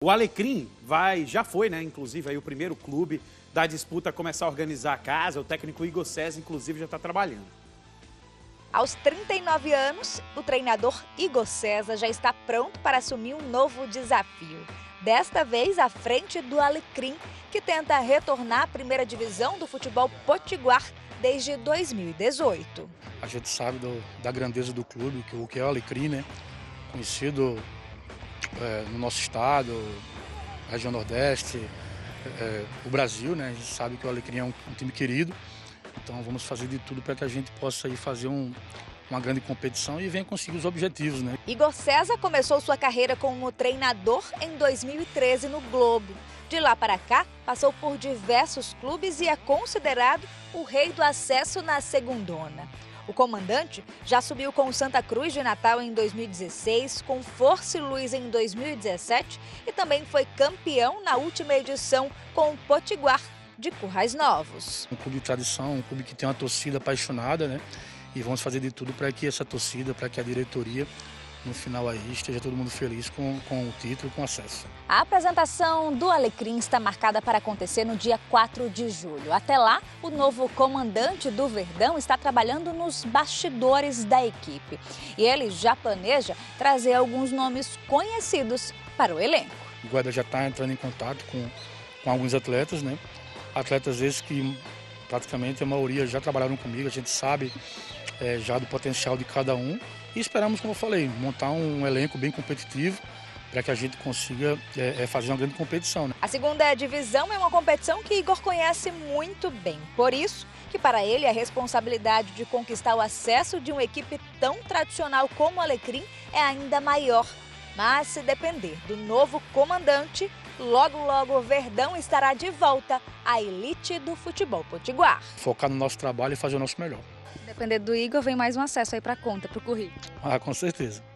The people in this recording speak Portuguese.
O Alecrim já foi, né, inclusive, aí o primeiro clube da disputa a começar a organizar a casa. O técnico Igor César, inclusive, já está trabalhando. Aos 39 anos, o treinador Igor César já está pronto para assumir um novo desafio. Desta vez à frente do Alecrim, que tenta retornar à primeira divisão do futebol potiguar desde 2018. A gente sabe da grandeza do clube, o que é o Alecrim, né? Conhecido no nosso estado, região Nordeste, o Brasil, né? A gente sabe que o Alecrim é um time querido, então vamos fazer de tudo para que a gente possa ir fazer uma grande competição e venha conseguir os objetivos, né? Igor César começou sua carreira como treinador em 2013 no Globo. De lá para cá, passou por diversos clubes e é considerado o rei do acesso na segundona. O comandante já subiu com o Santa Cruz de Natal em 2016, com Força e Luz em 2017 e também foi campeão na última edição com o Potiguar de Currais Novos. Um clube de tradição, um clube que tem uma torcida apaixonada, né? E vamos fazer de tudo para que essa torcida, para que a diretoria, no final aí, esteja todo mundo feliz com o título e com o acesso. A apresentação do Alecrim está marcada para acontecer no dia 4 de julho. Até lá, o novo comandante do Verdão está trabalhando nos bastidores da equipe. E ele já planeja trazer alguns nomes conhecidos para o elenco. O Guarda já está entrando em contato com alguns atletas, né? Atletas esses que praticamente a maioria já trabalharam comigo, a gente sabe já do potencial de cada um. E esperamos, como eu falei, montar um elenco bem competitivo para que a gente consiga fazer uma grande competição, né? A segunda divisão é uma competição que Igor conhece muito bem. Por isso que para ele a responsabilidade de conquistar o acesso de uma equipe tão tradicional como o Alecrim é ainda maior. Mas se depender do novo comandante, logo logo o Verdão estará de volta à elite do futebol potiguar. Focar no nosso trabalho e fazer o nosso melhor. Depender do Igor, vem mais um acesso aí para a conta, para o currículo. Com certeza.